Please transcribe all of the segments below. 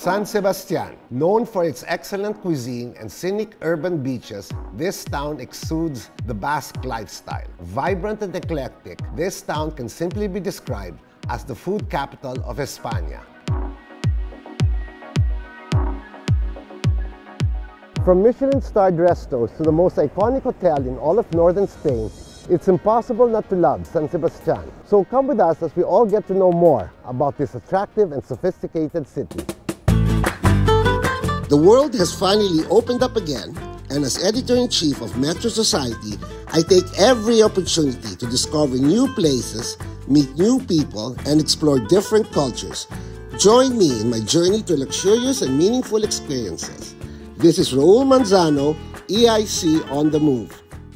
San Sebastian. Known for its excellent cuisine and scenic urban beaches, this town exudes the Basque lifestyle. Vibrant and eclectic, this town can simply be described as the food capital of España. From Michelin-starred restos to the most iconic hotel in all of northern Spain, it's impossible not to love San Sebastian. So come with us as we all get to know more about this attractive and sophisticated city. The world has finally opened up again, and as editor-in-chief of Metro Society, I take every opportunity to discover new places, meet new people, and explore different cultures. Join me in my journey to luxurious and meaningful experiences. This is Raul Manzano, EIC on the Move.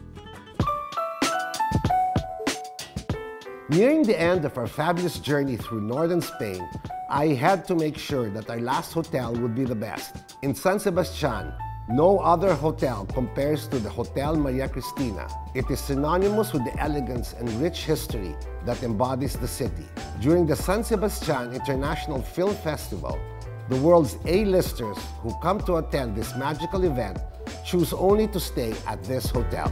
Nearing the end of our fabulous journey through northern Spain, I had to make sure that our last hotel would be the best. In San Sebastian, no other hotel compares to the Hotel Maria Cristina. It is synonymous with the elegance and rich history that embodies the city. During the San Sebastian International Film Festival, the world's A-listers who come to attend this magical event choose only to stay at this hotel.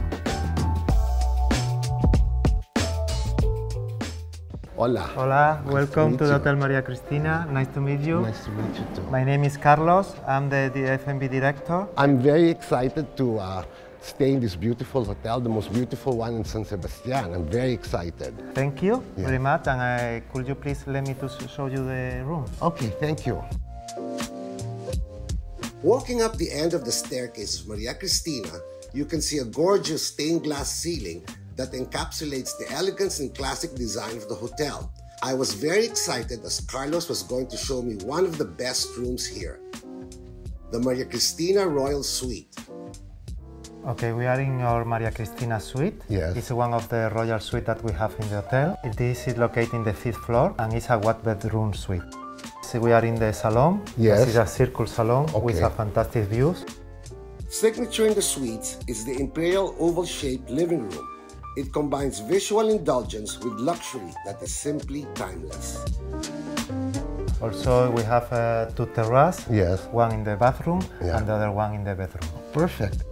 Hola. Hola, welcome to the Hotel Maria Cristina. Nice to meet you. Nice to meet you too. My name is Carlos. I'm the F&B director. I'm very excited to stay in this beautiful hotel, the most beautiful one in San Sebastian. I'm very excited. Thank you very much. And could you please let me to show you the room? Okay, thank you. Walking up the end of the staircase of Maria Cristina, you can see a gorgeous stained glass ceiling that encapsulates the elegance and classic design of the hotel. I was very excited as Carlos was going to show me one of the best rooms here, the Maria Cristina Royal Suite. Okay, we are in our Maria Cristina suite. Yes. It's one of the royal suites that we have in the hotel. This is located in the 5th floor and it's a one-bedroom suite. So we are in the salon. Yes. This is a circle salon with a fantastic views. Signature in the suites is the imperial oval-shaped living room. It combines visual indulgence with luxury that is simply timeless. Also, we have two terraces. Yes. One in the bathroom and the other one in the bedroom. Perfect.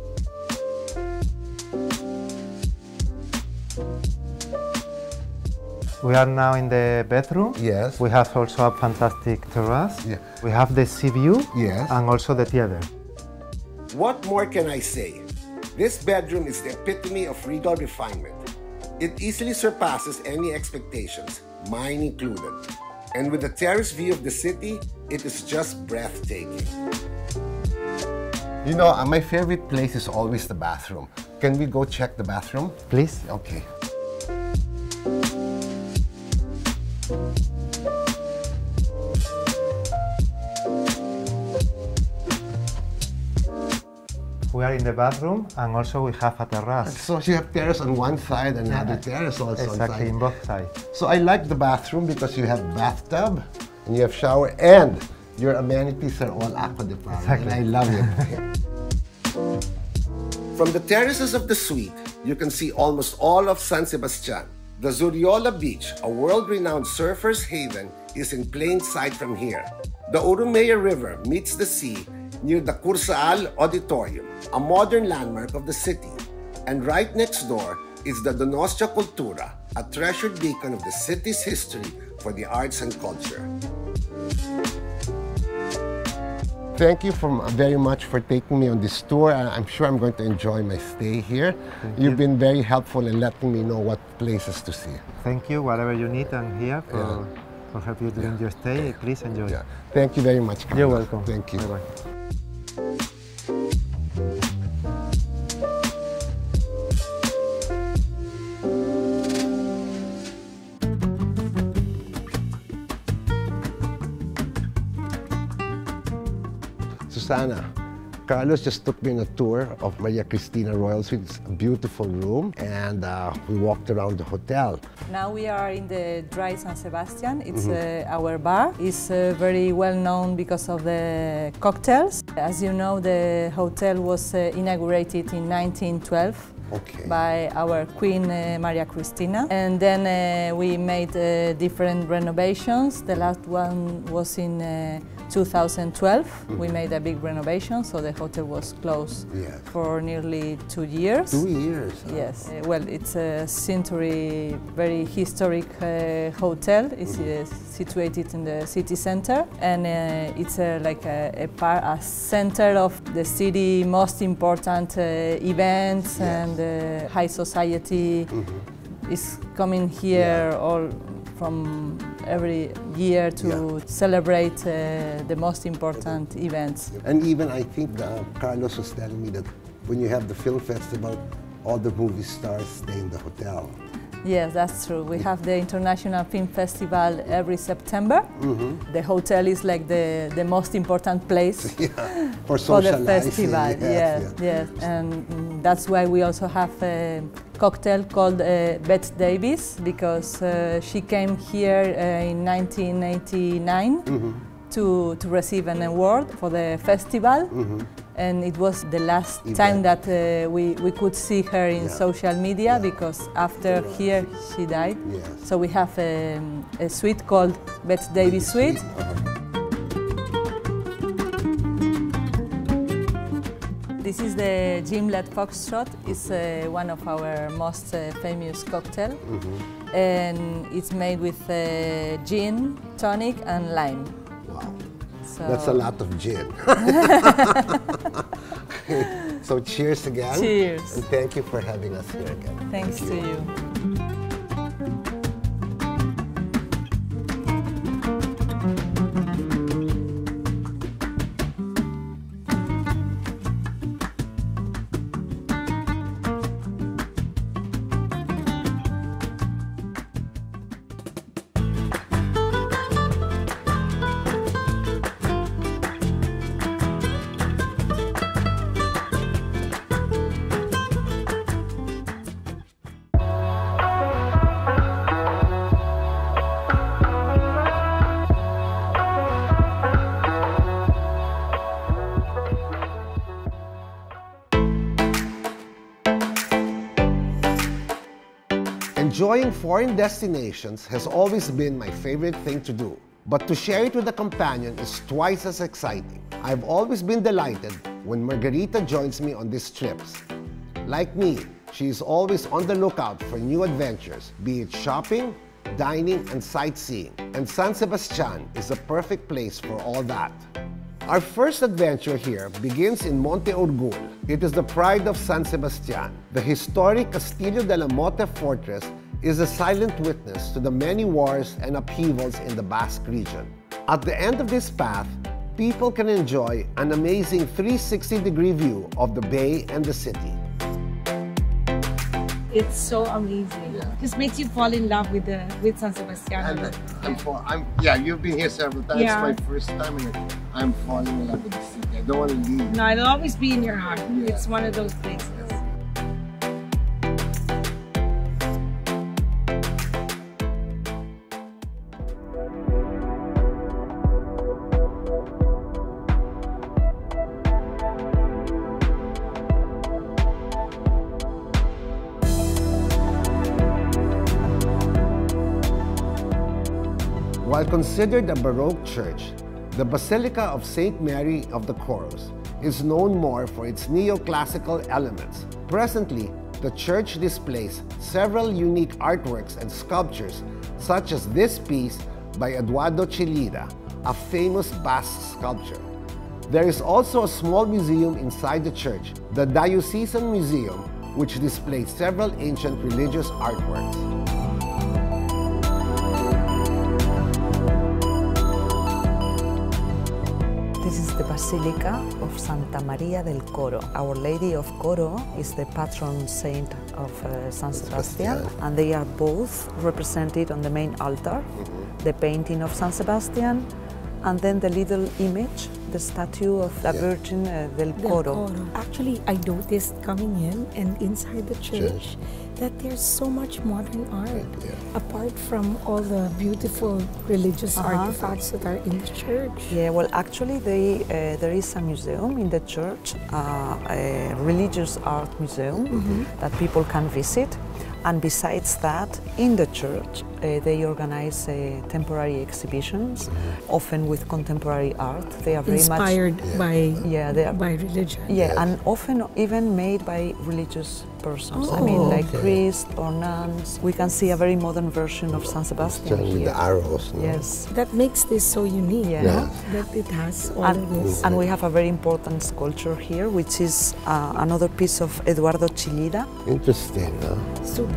We are now in the bedroom. Yes. We have also a fantastic terrace. Yeah. We have the sea view. Yes. And also the theater. What more can I say? This bedroom is the epitome of regal refinement. It easily surpasses any expectations, mine included. And with a terrace view of the city, it is just breathtaking. You know, my favorite place is always the bathroom. Can we go check the bathroom? Please. Okay. We are in the bathroom and also we have a terrace. So you have terrace on one side and another terrace also on Exactly, side. in both sides. So I like the bathroom because you have bathtub and you have shower and your amenities are all aqua de par. Exactly. And I love it. From the terraces of the suite, you can see almost all of San Sebastian. The Zuriola Beach, a world-renowned surfer's haven, is in plain sight from here. The Urumea River meets the sea near the Cursaal Auditorium, a modern landmark of the city. And right next door is the Donostia Cultura, a treasured beacon of the city's history for the arts and culture. Thank you very much for taking me on this tour. I'm sure I'm going to enjoy my stay here. You've been very helpful in letting me know what places to see. Thank you. Whatever you need, I'm here for help you during your stay. Please enjoy. Thank you very much, Carlos. You're welcome. Thank you. Bye-bye. Susana, Carlos just took me on a tour of Maria Cristina Royal Suite. It's a beautiful room, and we walked around the hotel. Now we are in the Dry San Sebastian. It's our bar. It's very well known because of the cocktails. As you know, the hotel was inaugurated in 1912. By our Queen Maria Cristina, and then we made different renovations. The last one was in 2012, we made a big renovation, so the hotel was closed for nearly 2 years. 2 years? Huh? Yes. Well, it's a century, very historic hotel. It's situated in the city center, and it's like a center of the city most important events and high society is coming here all from every year to celebrate the most important events. And even I think Carlos was telling me that when you have the film festival, all the movie stars stay in the hotel. Yes, that's true. We have the International Film Festival every September. The hotel is like the most important place for the festival. Yes. And that's why we also have a cocktail called Bette Davis, because she came here in 1989 to receive an award for the festival. And it was the last time that we could see her in social media, because after here she died. So we have a suite called Bette Davis Suite. This is the Gimlet Foxtrot. It's one of our most famous cocktails. And it's made with gin, tonic and lime. Wow. So that's a lot of gin. So cheers again. Cheers. And thank you for having us here again. Thanks to you. Enjoying foreign destinations has always been my favorite thing to do, but to share it with a companion is twice as exciting. I've always been delighted when Margarita joins me on these trips. Like me, she is always on the lookout for new adventures, be it shopping, dining, and sightseeing. And San Sebastian is a perfect place for all that. Our first adventure here begins in Monte Orgul. It is the pride of San Sebastian. The historic Castillo de la Motte fortress is a silent witness to the many wars and upheavals in the Basque region. At the end of this path, people can enjoy an amazing 360-degree view of the bay and the city. It's so amazing. Just makes you fall in love with San Sebastian. You've been here several times. It's my first time and I'm falling in love with the city. I don't want to leave. No, it'll always be in your heart. It's one of those places. While considered a Baroque church, the Basilica of St. Mary of the Choros is known more for its neoclassical elements. Presently, the church displays several unique artworks and sculptures, such as this piece by Eduardo Chillida, a famous Basque sculptor. There is also a small museum inside the church, the Diocesan Museum, which displays several ancient religious artworks. This is the Basilica of Santa Maria del Coro. Our Lady of Coro is the patron saint of San Sebastian, and they are both represented on the main altar, the painting of San Sebastian, and then the little image, the statue of the Virgin del Coro. Actually, I noticed coming in and inside the church that there's so much modern art, apart from all the beautiful religious artifacts that are in the church. Yeah, well, actually, there is a museum in the church, a religious art museum that people can visit. And besides that, in the church, they organize temporary exhibitions, often with contemporary art. They are very Inspired much by religion. Yeah, and often even made by religious persons. I mean, like priests or nuns. We can see a very modern version of San Sebastian with here. the arrows. No? Yes, that makes this so unique. Yeah. That it has all of this. And we have a very important sculpture here, which is another piece of Eduardo Chillida. Interesting, huh? Super.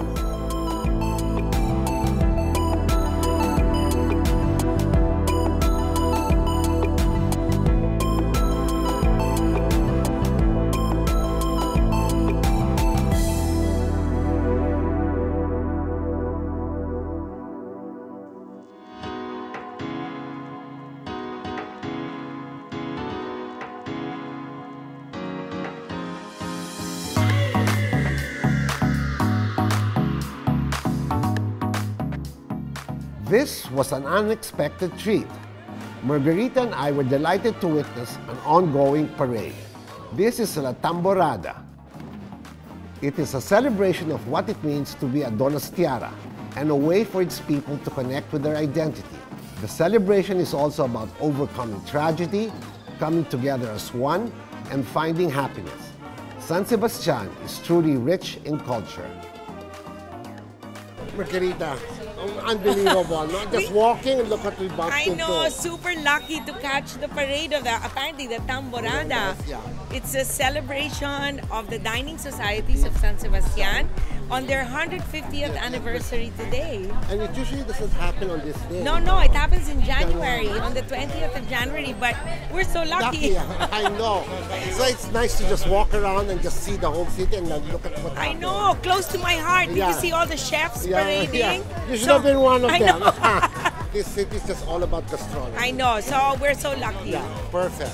This was an unexpected treat. Margarita and I were delighted to witness an ongoing parade. This is La Tamborada. It is a celebration of what it means to be a Donostiara and a way for its people to connect with their identity. The celebration is also about overcoming tragedy, coming together as one, and finding happiness. San Sebastian is truly rich in culture. Margarita, unbelievable, no? Just walking and look what we bumped I into. know, super lucky to catch the parade of apparently the Tamborada. Yeah. It's a celebration of the Dining Societies of San Sebastian on their 150th anniversary today. And it usually doesn't happen on this day. No, it happens in January, on the 20th of January, but we're so lucky. I know. So it's nice to just walk around and just see the whole city and then look at what I happened. know, close to my heart. Did you see all the chefs parading? You should have been one of I them. know. This city is just all about gastronomy. I know, so we're so lucky. Yeah, perfect.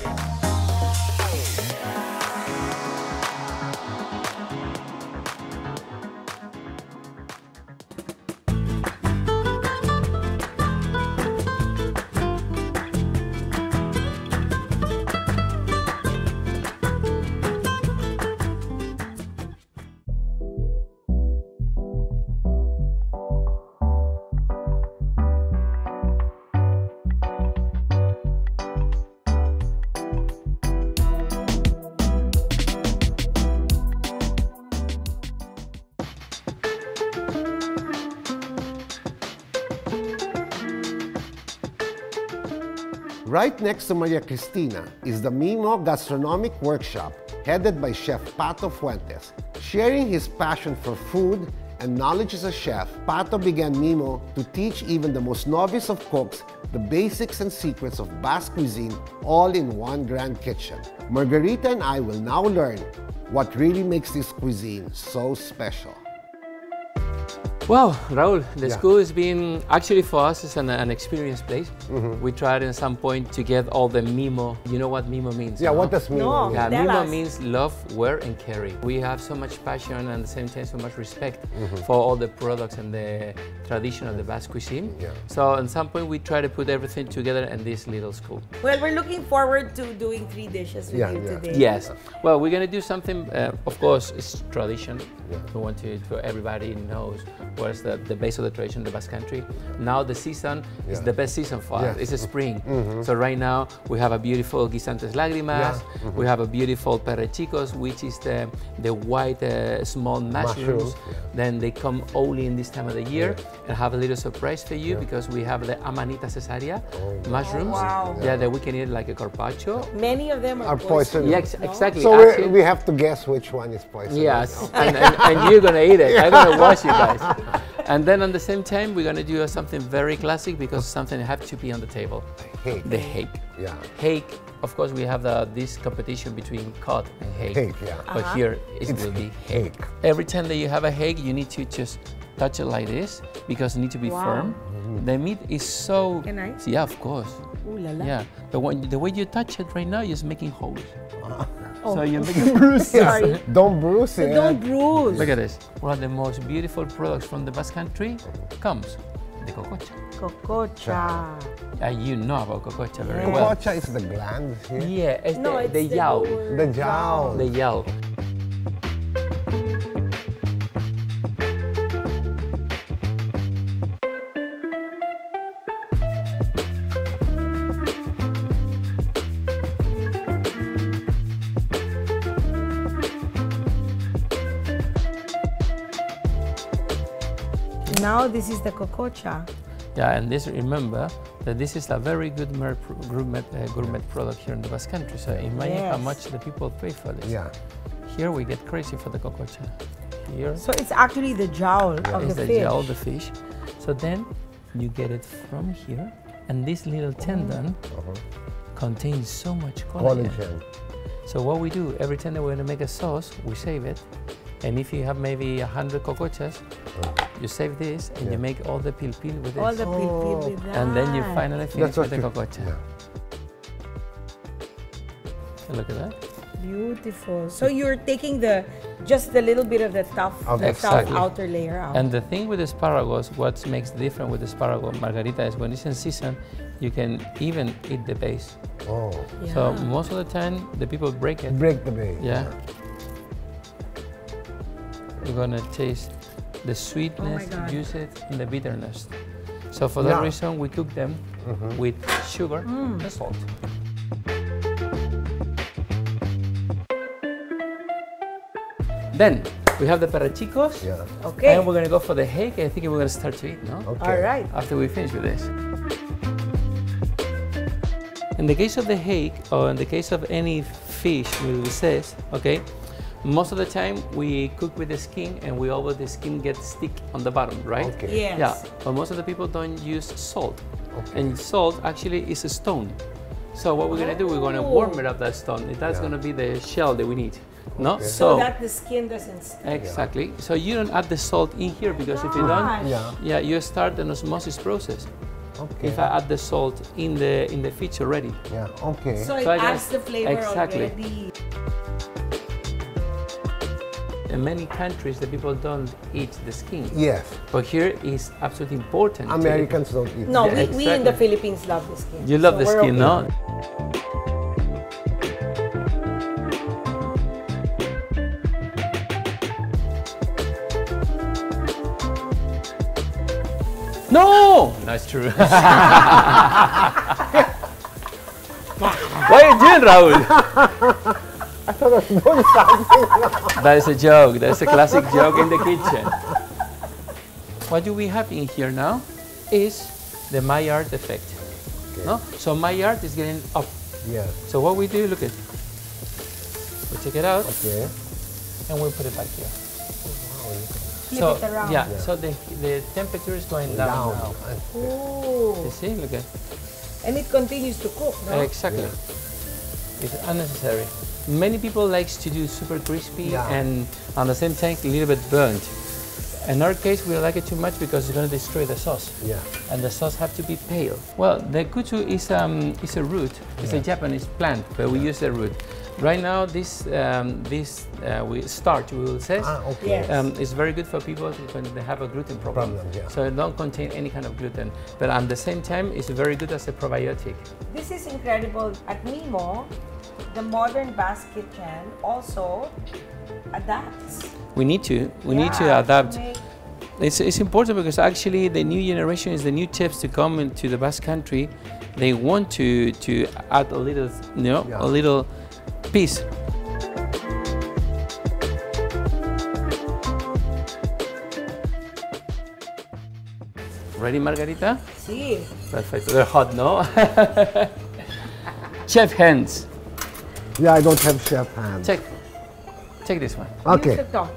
Right next to Maria Cristina is the Mimo Gastronomic Workshop, headed by Chef Pato Fuentes. Sharing his passion for food and knowledge as a chef, Pato began Mimo to teach even the most novice of cooks the basics and secrets of Basque cuisine all in one grand kitchen. Margarita and I will now learn what really makes this cuisine so special. Well, Raul, the school has been, actually for us, it's an experienced place. We tried at some point to get all the Mimo. You know what Mimo means? Yeah, no? what does Mimo mean? Yeah, Tell Mimo us. means love, wear, and carry. We have so much passion and at the same time so much respect for all the products and the tradition of the Basque cuisine. Yeah. So at some point we try to put everything together in this little school. Well, we're looking forward to doing 3 dishes with you today. Yes. Well, we're going to do something, of course, it's tradition. We want to everybody knows what's the base of the tradition, the Basque Country. Now the season is the best season for us. It's a spring. So right now we have a beautiful guisantes lágrimas. We have a beautiful perrechicos, which is the white small mushrooms. Then they come only in this time of the year. And have a little surprise for you because we have the amanita cesaria mushrooms. Wow. Yeah, that we can eat like a carpaccio. Many of them are poisonous. Yeah, exactly. So Actually, we have to guess which one is poisonous. yes, and you're gonna eat it. I'm gonna watch you guys. And then at the same time, we're gonna do something very classic because something has to be on the table. Hake. The hake. Yeah. Hake. Of course, we have this competition between cod and hake. Hake, yeah. But here it will be hake. Every time that you have a hake, you need to just touch it like this because it needs to be firm. The meat is so. Can I? Yeah, of course. Ooh la la. Yeah, but the way you touch it right now, you're just making holes. So you're making bruises. Sorry. Don't bruise it. Don't bruise. Look at this. One of the most beautiful products from the Basque Country comes the cococha. Cococha. You know about cococha very well. Cococha is the gland here. Yeah, it's No, it's the yao. The jowl. The yao. now this is the cococha. Yeah, and this, remember that this is a very good gourmet product here in the Basque Country. So imagine how much the people pay for this. Yeah. Here we get crazy for the cococha. Here. So it's actually the jowl of the fish. It's the jowl of the fish. So then you get it from here, and this little tendon contains so much collagen. So what we do, every time that we're going to make a sauce, we save it. And if you have maybe 100 cocochas, you save this and you make all the pil-pil with this. All the pil-pil with that. And then you finally finish with the cococha. Yeah. Look at that. Beautiful. So you're taking just the little bit of the tough outer layer out. And the thing with asparagus, what makes the difference with asparagus margarita is when it's in season, you can even eat the base. Oh. Yeah. So most of the time, the people break it. Break the base. Yeah. You're gonna taste the sweetness, juices, and the bitterness. So for that reason, we cook them with sugar and salt. Then we have the perrechicos. Yeah. Okay. And we're gonna go for the hake. I think we're gonna start to eat, no? Okay. All right. After we finish with this. In the case of the hake, or in the case of any fish with says, okay, most of the time we cook with the skin, and we always the skin gets stick on the bottom, right? Okay. Yes. Yeah, but most of the people don't use salt. Okay. And salt actually is a stone. So what we're gonna do, we're gonna warm it up, that stone. That's gonna be the shell that we need. No? Okay. So that the skin doesn't stick. Exactly. So you don't add the salt in here, because if you don't, you start an osmosis process. Okay. If I add the salt in the fish already. Yeah. Okay. So it adds the flavor already. In many countries, the people don't eat the skin. Yes. But here is absolutely important. Americans don't eat. No, Yeah, we in the Philippines love the skin. You love the skin, no? No! That's true. What are you doing, Raul? I thought I was doing something. That is a joke. That's a classic joke in the kitchen. What do we have in here now is the Maillard effect. Okay. No? So Maillard is getting up. Yes. So what we do, look at, we take it out, and we put it back here. Flip it around. Yeah, so the temperature is going down now. Oh. You see, look at. And it continues to cook, no? Exactly. It's unnecessary. Many people like to do super crispy and at the same time a little bit burnt. In our case, we don't like it too much because it's going to destroy the sauce. Yeah. And the sauce have to be pale. Well, the kutsu is a root. It's a Japanese plant, but we use the root. Right now, this starch, we will say, is very good for people when they have a gluten problem. So it don't contain any kind of gluten. But at the same time, it's very good as a probiotic. This is incredible. At Mimo, the modern Basque kitchen also adapts. We need to adapt. It's important because actually the new generation is the new chefs to come into the Basque Country. They want to add a little, a little piece. Ready, Margarita? Sí. Perfecto. They're hot, no? Chef hands. Yeah, I don't have chef hands. Take this one. Okay. Use the top.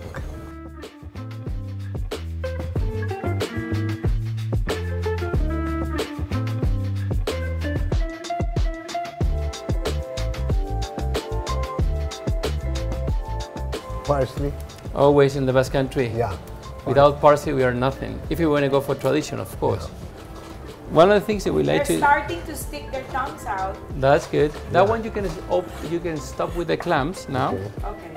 Parsley. Always in the Basque Country. Yeah. Without parsley, we are nothing. If you want to go for tradition, of course. One of the things that we like They're starting to stick their tongues out. That's good. That one you can stop with the clamps now. Okay.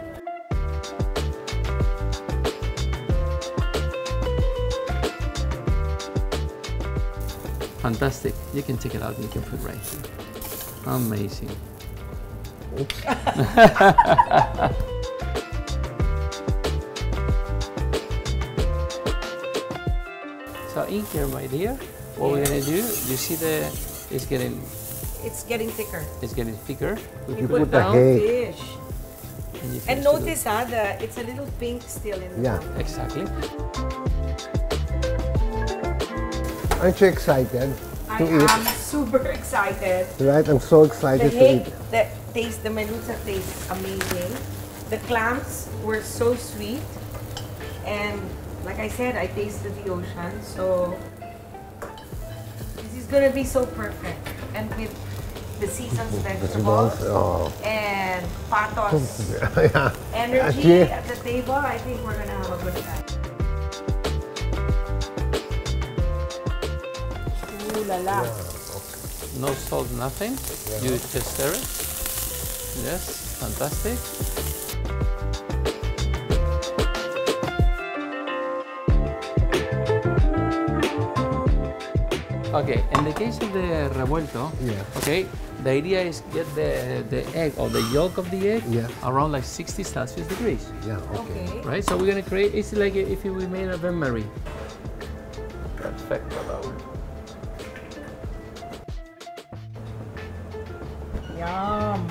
Fantastic. You can take it out and you can put it right here. Amazing. Oops. So in here, my dear, what we're gonna do, you see it's getting thicker. It's getting thicker. We put down fish. And notice it's a little pink still in the Exactly. Aren't you excited to eat? I'm super excited. Right? I'm so excited to eat. The menusa tastes amazing. The clams were so sweet. And like I said, I tasted the ocean. So this is going to be so perfect. And with the seasoned vegetables and Pato's energy at the table, I think we're going to have a good time. Ooh la la. No salt, nothing. You just stir it. Yes, fantastic. Okay, in the case of the revuelto, okay, the idea is get the egg or the yolk of the egg around like 60 Celsius degrees. Yeah, okay. Right, so we're gonna create, it's like if we made a bain-marie. Perfecto, Raul. Yum.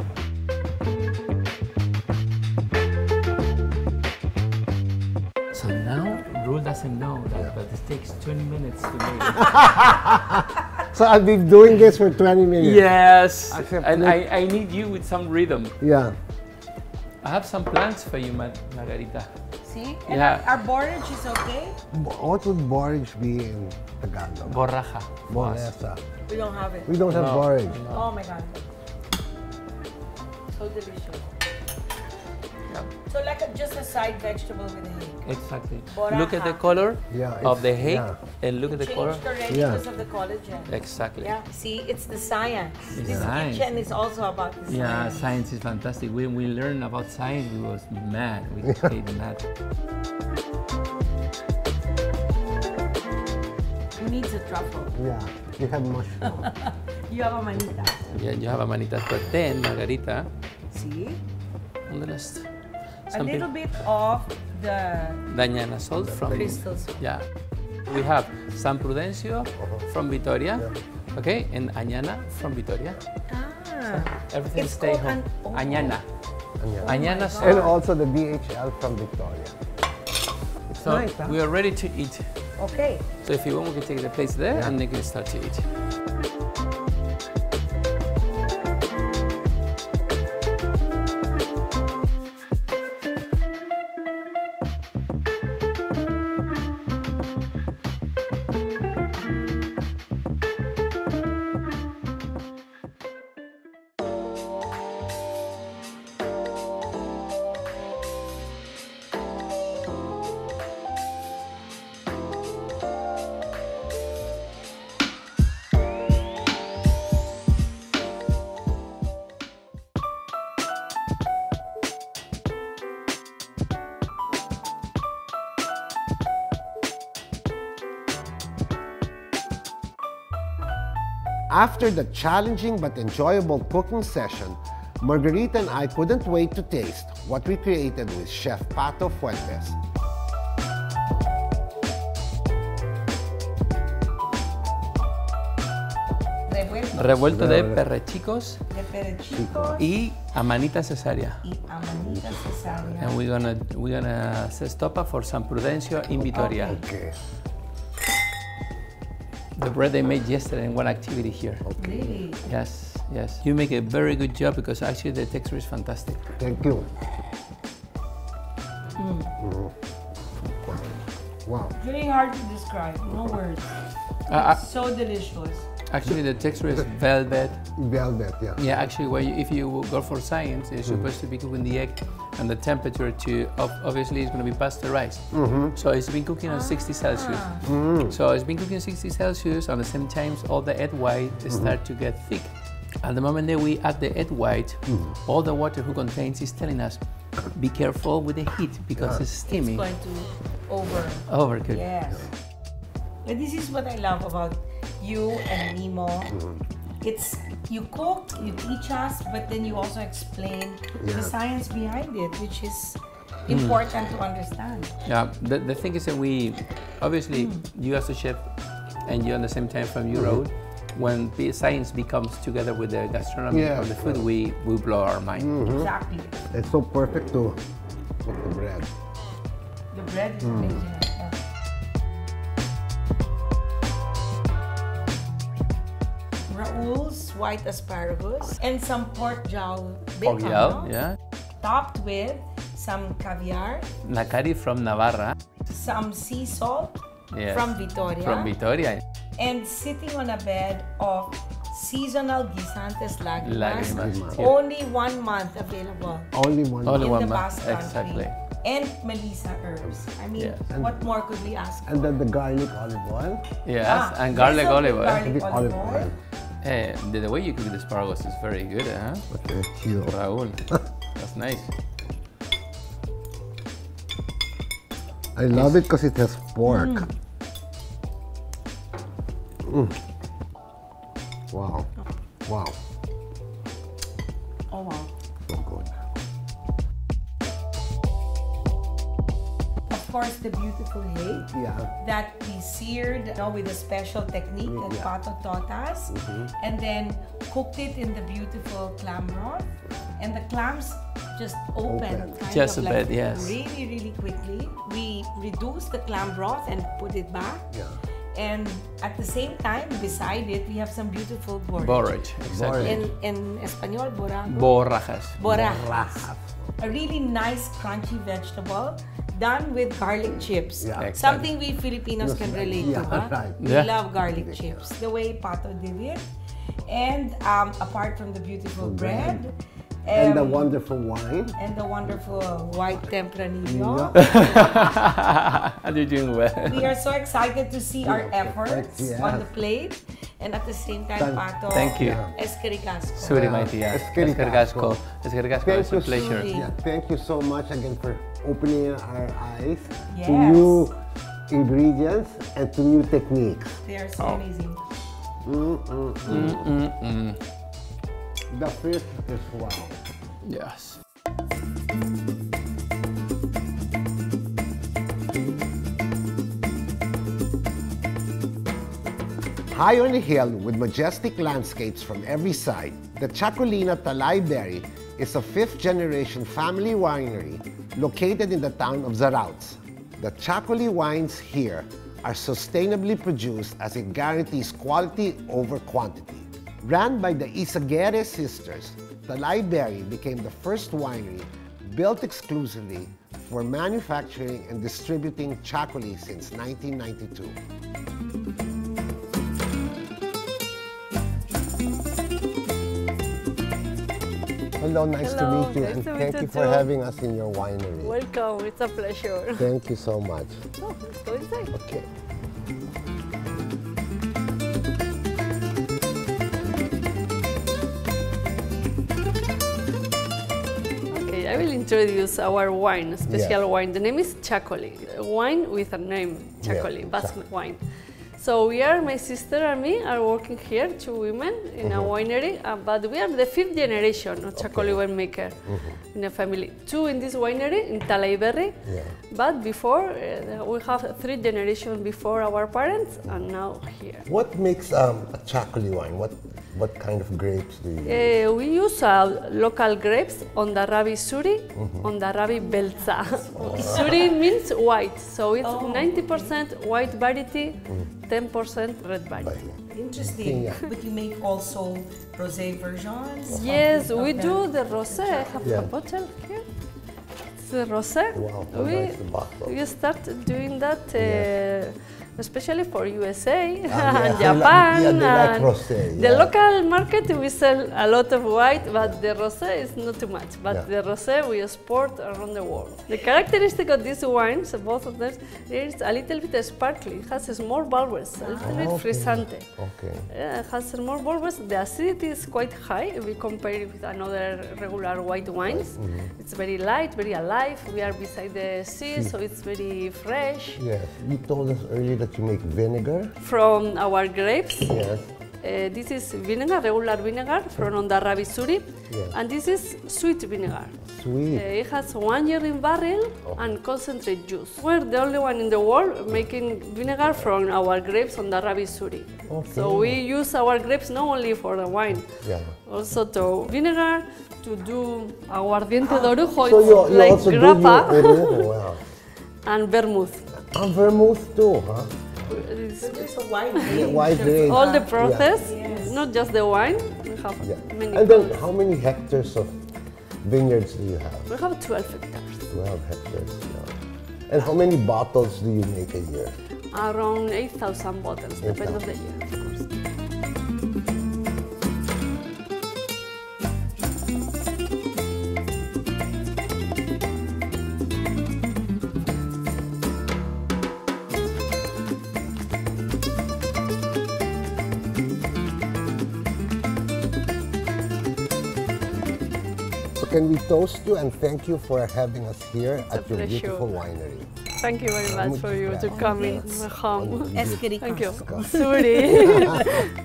So now, Raul doesn't know that, but it takes 20 minutes to make it. So I'll be doing this for 20 minutes. Yes, and I need you with some rhythm. Yeah. I have some plans for you, Margarita. See? And our borage is okay? What would borage be in Tagalog? Borraja. Borraja. We don't have it. We don't have borage. Oh my God. So delicious. So like just a side vegetable with a hake. Exactly. Borraja. Look at the color of the hake and look at the color. Already because of the collagen. Exactly. Yeah. See, it's the science. It's this science. kitchen is also about the science. Yeah, science is fantastic. When we learned about science, we was mad. We stayed mad. Who needs a truffle? Yeah, you have mushroom. You have a manita. Yeah, you have a manitas, but then Margarita. See? On the list. A little bit of the Dañana salt from crystals. Yeah. We have San Prudencio from Vitoria, okay, and Añana from Vitoria. Ah. So everything It's stays called home. Añana. Añana salt. And also the DHL from Victoria. It's So nice, huh? we are ready to eat. Okay. So if you want, we can take the plates there and they can start to eat. After the challenging but enjoyable cooking session, Margarita and I couldn't wait to taste what we created with Chef Pato Fuentes. Revuelto de perrechicos De perechicos y amanita cesárea. y amanita cesárea. And we're gonna stop for San Prudencio in Vitoria. Okay. The bread they made yesterday in one activity here. Really? Yes, yes. You make a very good job because actually the texture is fantastic. Thank you. Wow. It's really hard to describe. No words. It's so delicious. Actually, the texture is velvet. Velvet, yeah. Yeah, actually, if you go for science, it's supposed to be cooking the egg and the temperature obviously it's going to be pasteurized. So it's been cooking on 60 Celsius. So it's been cooking 60 Celsius, and at the same time, all the egg white start to get thick. At the moment that we add the egg white, all the water who contains is telling us, be careful with the heat because it's steamy. It's going to Overcook. Yes. But this is what I love about you and Mimo. It's you cook, you teach us, but then you also explain the science behind it, which is important to understand. Yeah, the thing is that we, obviously, you as a chef and you at the same time from Europe, when the science becomes together with the gastronomy of the food, we blow our mind. Exactly. It's so perfect to cook the bread. The bread is amazing. Raul's white asparagus and some pork jowl Pork bacon, jowl, no? yeah. Topped with some caviar, Nacari from Navarra. some sea salt Yes. from Vitoria, From Vitoria. and sitting on a bed of seasonal guisantes lágrimas, Lágrimas, yeah. only 1 month available Only one. Only in one the month, Basque Country. exactly. And Melissa herbs. I mean, Yes. what more could we ask for? And then the garlic olive oil. Yes, and garlic drizzle olive with oil. garlic olive oil. Hey, the way you cook the asparagus is very good, huh? Okay, cute. Raul, that's nice. I love it because it has pork. Wow. Wow. Oh wow. So good. Of course, the beautiful hay Yeah. that we seared, with a special technique that Yeah. Pato taught us, and then cooked it in the beautiful clam broth. And the clams just opened kind Just of a like bit, yes. really, really quickly. We reduced the clam broth and put it back. Yeah. And at the same time, beside it, we have some beautiful borage. Borage, exactly. In Espanol, borago. Borrajas. Borrajas. A really nice crunchy vegetable done with garlic chips. Yeah. Exactly. Something we Filipinos can relate to. Yeah, Huh? right. We Yeah. love garlic chips, the way Pato did it. And apart from the beautiful bread, And the wonderful wine. and the wonderful white tempranillo. You're doing well. We are so excited to see our efforts Yes. on the plate, and at the same time, Pato. Thank you. Escaricasco. Suri mighty, yeah. Escaricasco. Escaricasco Thank is a you, pleasure. Suri. Yeah, thank you so much again for opening our eyes to Yes. new ingredients and to new techniques. They are so amazing. The fish is wow. Yes. High on a hill with majestic landscapes from every side, the Chacolina Talay Berry is a fifth-generation family winery located in the town of Zarauts. The Chacoli wines here are sustainably produced as it guarantees quality over quantity. Ran by the Isaguirre sisters, Talay Berry became the first winery built exclusively for manufacturing and distributing Chacoli since 1992. Hello, nice to Hello, meet you, nice and to meet thank you you for too. having us in your winery. Welcome, it's a pleasure. Thank you so much. Oh, let's go inside. Okay. Okay, I will introduce our wine, special Yeah. wine. The name is Chacoli, a wine with a name, Chacoli, Yeah, Basque wine. So we are, my sister and me, are working here, 2 women in a winery, but we are the 5th generation of Chacoli winemaker in the family. 2 in this winery, in Talay Berry, Yeah. but before, we have 3 generations before our parents, and now here. What makes a Chacoli wine? What kind of grapes do you use? We use local grapes on the Rabi Suri, on the Rabi Belza. Suri means white, so it's 90% white variety, 10% red variety. Interesting. Yeah. But you make also rosé versions? Yes, of we them? do the rosé. I have Yeah. a bottle here. It's the rosé. Wow, how nice the bottle. We start doing that. Especially for USA yeah, and they like- Japan. yeah, they like and rosé, the yeah. local market we sell a lot of white, but the rosé is not too much. But Yeah. the rosé we export around the world. The characteristic of these wines, both of them, is a little bit sparkly. It has small bubbles, a little bit frisante. Okay. It has small bubbles. The acidity is quite high if we compare it with another regular white wines. It's very light, very alive. We are beside the sea, so it's very fresh. Yes. You told us earlier that you make vinegar. From our grapes, Yes. this is vinegar, regular vinegar from Ondarrabi Suri, Yes. and this is sweet vinegar. Sweet. It has 1 year in barrel and concentrate juice. We're the only one in the world making vinegar from our grapes Ondarrabi Suri. Okay. So we use our grapes not only for the wine, Yeah. also to vinegar, to do aguardiente de orujo, So it's you like also grappa, do your orujo, wow. and vermouth. And vermouth too, huh? It's There's a wide range. Wide range. all the process, not just the wine, we have many And then products. how many hectares of vineyards do you have? We have 12 hectares. 12 hectares. Yeah. And how many bottles do you make a year? Around 8,000 bottles, depending on the year, of course. So can we toast you and thank you for having us here at your pleasure. beautiful winery? Thank you very much for you to come in my home. Thank you. Scott. Sorry.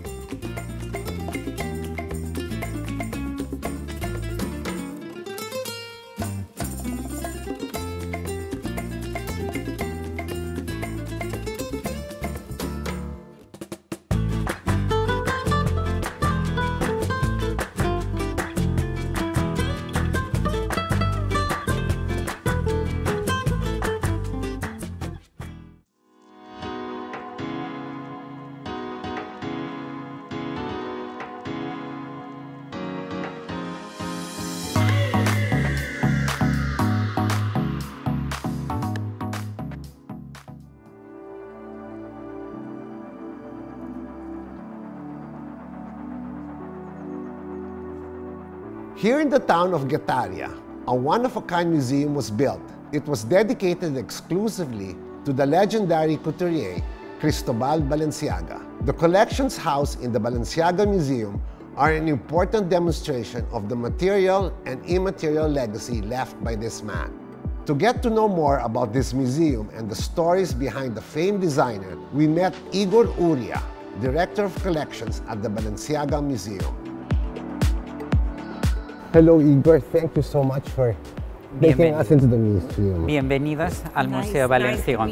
Here in the town of Guetaria, a one-of-a-kind museum was built. It was dedicated exclusively to the legendary couturier, Cristobal Balenciaga. The collections housed in the Balenciaga Museum are an important demonstration of the material and immaterial legacy left by this man. To get to know more about this museum and the stories behind the famed designer, we met Igor Uria, Director of Collections at the Balenciaga Museum. Hello, Igor. Thank you so much for taking us into the museum. Bienvenidos al Museo Valenciaga.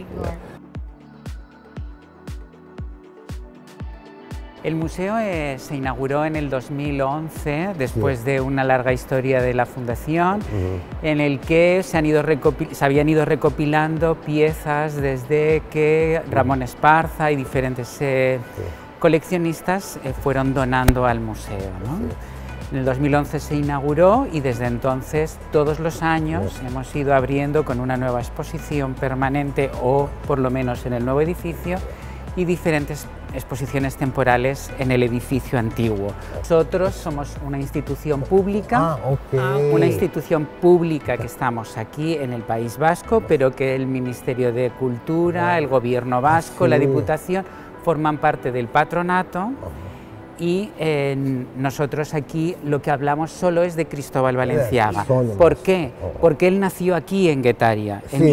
El museo se inauguró en el 2011, después de una larga historia de la fundación, en el que se habían ido recopilando piezas desde que Ramón Esparza y diferentes coleccionistas fueron donando al museo, ¿no? En el 2011 se inauguró y desde entonces todos los años hemos ido abriendo con una nueva exposición permanente o por lo menos en el nuevo edificio y diferentes exposiciones temporales en el edificio antiguo. Nosotros somos una institución pública, una institución pública que estamos aquí en el País Vasco, pero que el Ministerio de Cultura, el Gobierno vasco, la Diputación forman parte del patronato. Y nosotros aquí lo que hablamos solo es de Cristóbal Balenciaga. ¿Por qué? Porque él nació aquí en Guetaria, en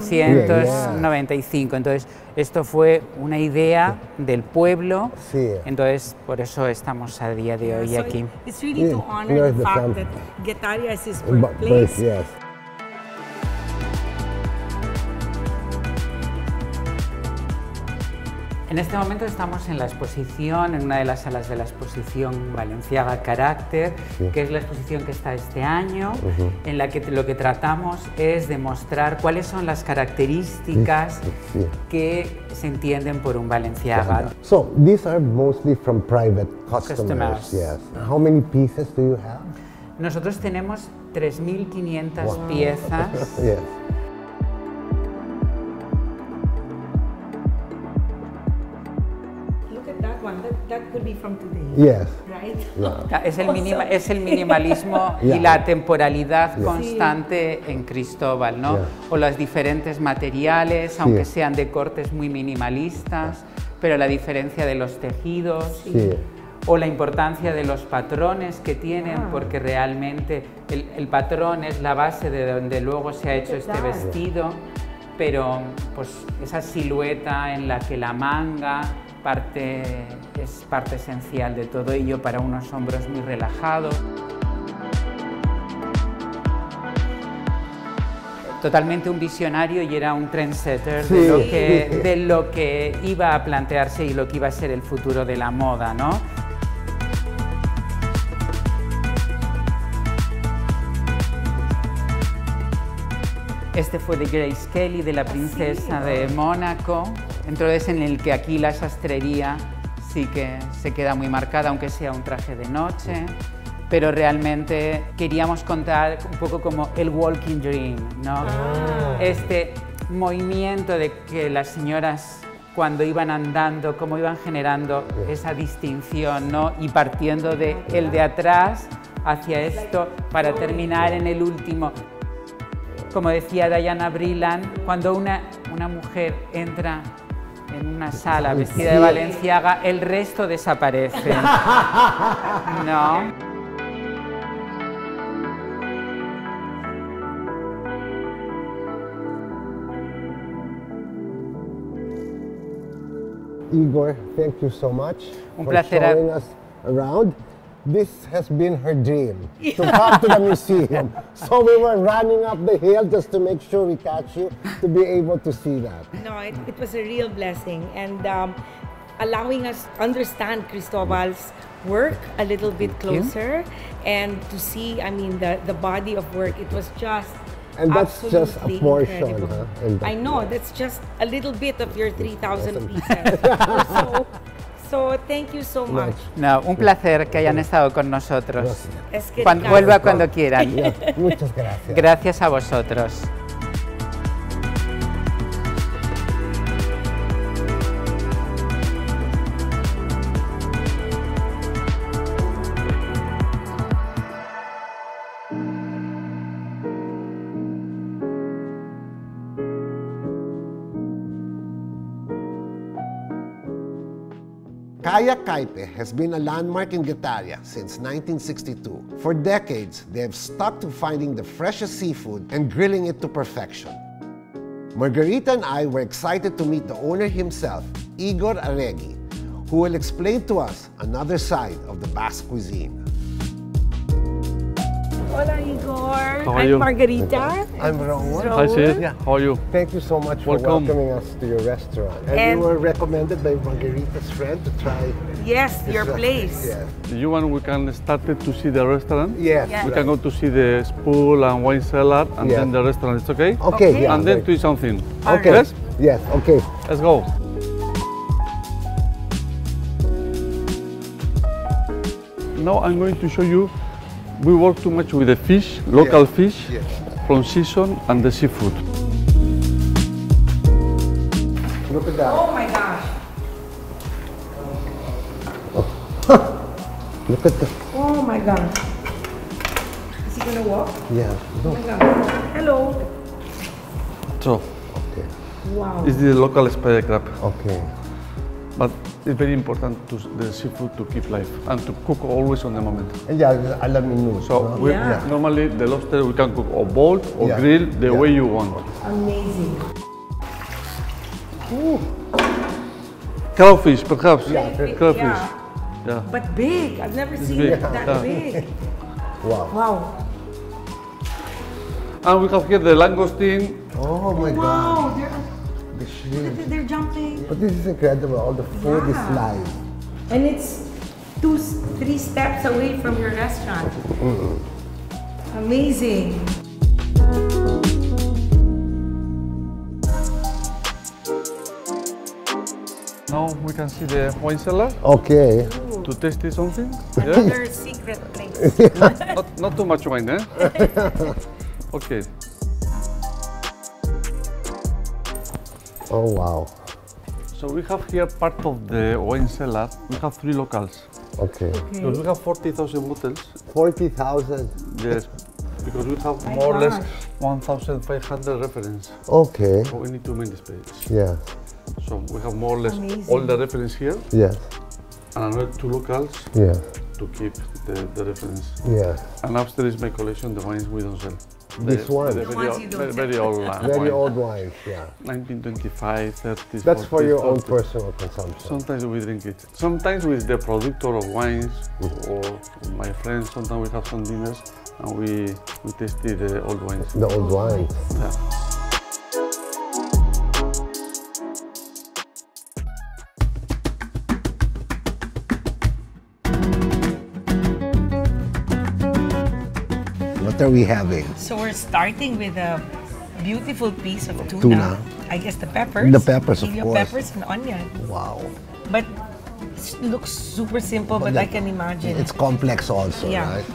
1895. Entonces, esto fue una idea del pueblo. Entonces, por eso estamos a día de hoy aquí. It's really to honor the fact that Guetaria is his birthplace. En este momento estamos en la exposición, en una de las salas de la exposición Balenciaga Carácter, que es la exposición que está este año, en la que lo que tratamos es demostrar cuáles son las características que se entienden por un Balenciaga. So, these are mostly from private customers. Yes. How many pieces do you have? Nosotros tenemos 3.500 piezas. Yes. That could be from today. Yes. Right? Yeah. Es el minimalismo y la temporalidad constante en Cristóbal, ¿no? O los diferentes materiales, aunque sean de cortes muy minimalistas, pero la diferencia de los tejidos. O la importancia de los patrones que tienen, porque realmente el patrón es la base de donde luego se ha hecho este vestido, pero pues esa silueta en la que la manga es parte esencial de todo ello para unos hombros muy relajados. Totalmente un visionario y era un trendsetter de lo que iba a plantearse y lo que iba a ser el futuro de la moda, ¿no? Este fue de Grace Kelly, de la princesa de Mónaco. Entonces, en el que aquí la sastrería sí que se queda muy marcada, aunque sea un traje de noche, pero realmente queríamos contar un poco como el walking dream, ¿no? Este movimiento de que las señoras cuando iban andando, cómo iban generando esa distinción, ¿no? Y partiendo de el de atrás hacia esto para terminar en el último. Como decía Diana Brilland, cuando una mujer entra en una sala vestida de Balenciaga, el resto desaparece. ¿No? Igor, thank you so much Un for placer. showing us around. This has been her dream, to come to the museum. So we were running up the hill just to make sure we catch you, to be able to see that. No, it was a real blessing, and allowing us to understand Cristobal's work a little bit closer and to see, I mean, the body of work. It was just And that's just a absolutely portion, incredible. huh? And I know, that's just a little bit of your 3,000 pieces. So thank you so much. No, un placer que hayan estado con nosotros. Es que Vuelva cuando quieran. Muchas gracias. Gracias a vosotros. Kaya Kaipe has been a landmark in Guetaria since 1962. For decades, they have stuck to finding the freshest seafood and grilling it to perfection. Margarita and I were excited to meet the owner himself, Igor Arregui, who will explain to us another side of the Basque cuisine. Hola, Igor. How are you? I'm Margarita. I'm Raul. Hi, Sid. Yeah. How are you? Thank you so much Welcome. for welcoming us to your restaurant. And we were recommended by Margarita's friend to try Yes, this your restaurant. place. Yes. You want we can start to see the restaurant? Yes. Yeah. We can go to see the spool and wine cellar and Yeah. then the restaurant. It's okay? Okay, yeah. And then great. to eat something. Okay. Yes? Yes, okay. Let's go. Now I'm going to show you, we work too much with the fish, local fish, Yes. from season and the seafood. Look at that. Oh my gosh. Look at the, Oh my God. Is he gonna walk? yeah. Oh Look. my God. Hello. So, Okay. Wow. this is the local spider crab. Okay. But it's very important to the seafood to keep life and to cook always on the moment. And yeah, alam minute. So we, Yeah. normally the lobster we can cook or boiled or Yeah. grilled the Yeah. way you want. Amazing. Crawfish perhaps. Yeah. Crawfish. Yeah. Yeah. But big. I've never seen big. it that Yeah. big. Wow. Wow. And we have here the langoustine. Oh my God. Wow. The shrimp. They're jumping. But this is incredible. All the food is Yeah. live. And it's 2-3 steps away from your restaurant. Amazing. Now we can see the wine cellar Okay. to taste it something. Yeah? Another secret place. not too much wine, eh? Okay. Oh wow. So we have here part of the wine cellar. We have 3 locals. Okay. Because we have 40,000 bottles. 40,000. Yes. Because we have My more or less gosh. 1,500 reference. Okay. So we need to make the space. Yeah. So we have more or less Amazing. all the reference here Yes. and another 2 locals Yeah. to keep the reference. Yeah. And upstairs is my collection, the wines we don't sell. This one. The The very, ones you don't very old Very wine. old wines. Yeah. 1925, 30s, That's for 40s, your own 30s. personal consumption. Sometimes we drink it. Sometimes with the producer of wines or my friends, sometimes we have some dinners and we taste the old wines. The old wines. Yeah. What are we having? So we're starting with a beautiful piece of tuna. Tuna. I guess the peppers. The peppers, of Give you course. peppers and onion. Wow. But It looks super simple, but I can imagine. It's complex also, Yeah. right?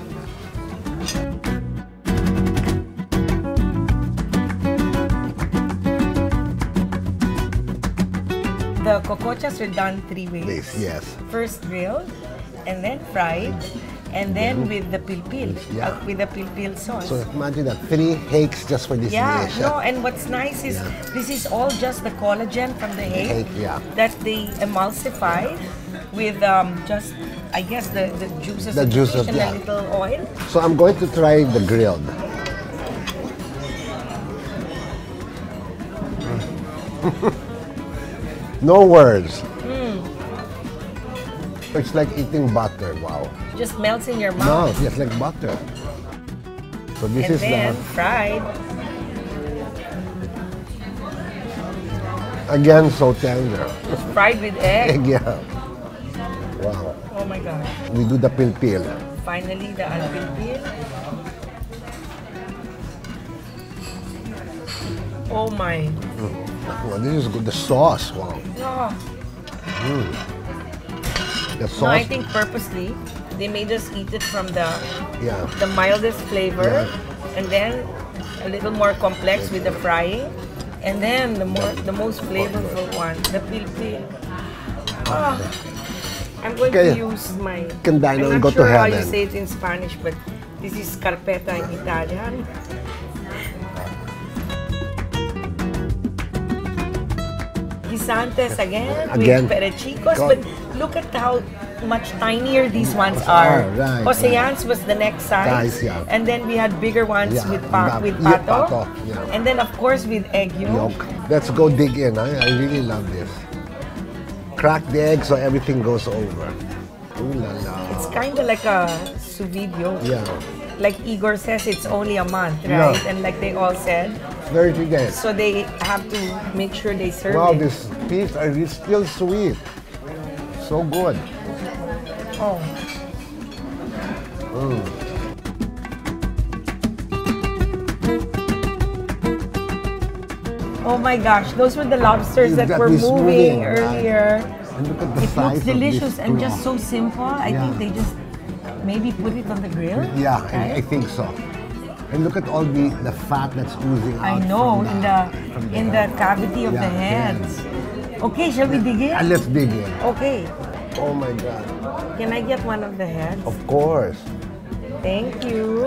The cocochas are done 3 ways. Yes. First grilled, and then fried, and then with the pilpil, Yeah. with the pilpil sauce. So imagine that, 3 cakes just for this Yeah, dish. no, and what's nice is this is all just the collagen from the egg yeah. that they emulsify with just, I guess, the juices The of juice fish of- and yeah. a little oil. So I'm going to try the grilled. No words. It's like eating butter. Wow. Just melts in your No, mouth. it's just like butter. So this And is then fried. again so tender. It's fried with egg. Egg, yeah. Wow. Oh my gosh. We do the pilpil. Finally, the alpilpil. Oh my. Well, this is good. The sauce. Wow. Oh. The No, sauce. I think purposely they made us eat it from the Yeah. mildest flavor, and then a little more complex with the frying, and then the most flavorful one, the pilpil. Oh. I'm going Okay. to use my. Can dine I'm and not go to sure how you heaven. say it in Spanish, but this is carpeta in Italian. Guisantes again Again. with perechicos, God. but look at how much tinier these ones are. Right, Joseans was the next size, Size, yeah. and then we had bigger ones Yeah, with yeah, pato, pato, yeah. and then of course with egg yolk. Yolk. Let's go dig in. I really love this. Crack the egg so everything goes over. Ooh la la. It's kind of like a sous vide yolk. Yeah. Like Igor says, it's only a month, Yeah. right? And like they all said, 30 days. so they have to make sure they serve Wow, it. these peas are still sweet. So good. Oh. Oh my gosh, those were the lobsters that That were is moving moving, right. earlier. And look at the It size looks of delicious this and just claw. so simple. I Yeah. think they just maybe put it on the grill. Yeah, right? I think so. And look at all the fat that's oozing out. I know, from from in the cavity of Yeah, the heads. Okay, shall we dig in? Let's dig in. Okay. Oh my God. Can I get one of the heads? Of course. Thank you.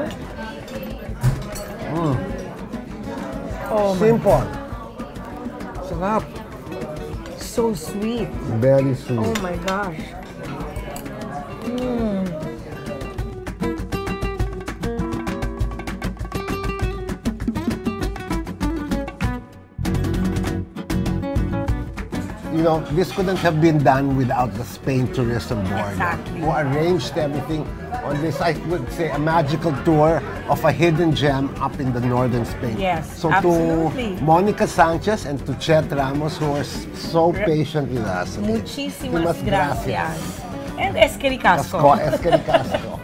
Oh my, Simple. Sarap. so sweet. Very sweet. Oh my gosh. You know, this couldn't have been done without the Spain Tourism Board, Exactly. who arranged everything on this, I would say, a magical tour of a hidden gem up in the northern Spain. Yes, so absolutely. to Monica Sanchez and to Chet Ramos, who are so patient with us. Okay. Muchísimas Muchísimas gracias. And Esquericasco. Esquericasco.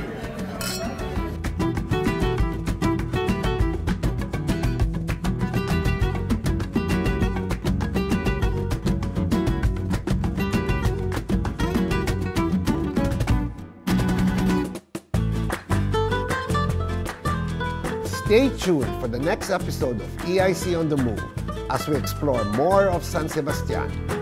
Stay tuned for the next episode of EIC on the Move as we explore more of San Sebastian.